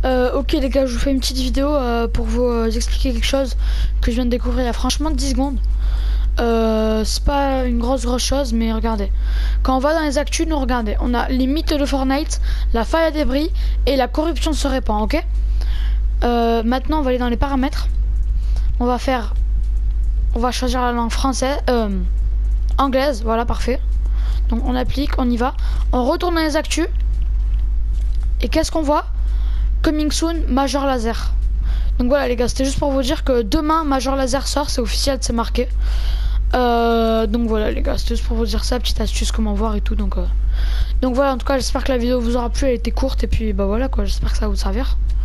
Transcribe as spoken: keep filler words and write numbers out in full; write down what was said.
Euh, ok les gars, je vous fais une petite vidéo euh, pour vous euh, expliquer quelque chose que je viens de découvrir il y a franchement dix secondes. Euh, c'est pas une grosse grosse chose, mais regardez. Quand on va dans les actus, nous regardez. On a les mythes de Fortnite, la faille à débris et la corruption se répand, ok. euh, Maintenant on va aller dans les paramètres. On va faire... On va choisir la langue française, euh, anglaise, voilà parfait. Donc on applique, on y va. On retourne dans les actus. Et qu'est-ce qu'on voit? Coming soon, Major Lazer. Donc voilà les gars, c'était juste pour vous dire que demain Major Lazer sort, c'est officiel, c'est marqué. Euh, donc voilà les gars, c'était juste pour vous dire ça, petite astuce comment voir et tout. Donc, euh... donc voilà, en tout cas j'espère que la vidéo vous aura plu, elle était courte et puis bah voilà quoi, j'espère que ça va vous servir.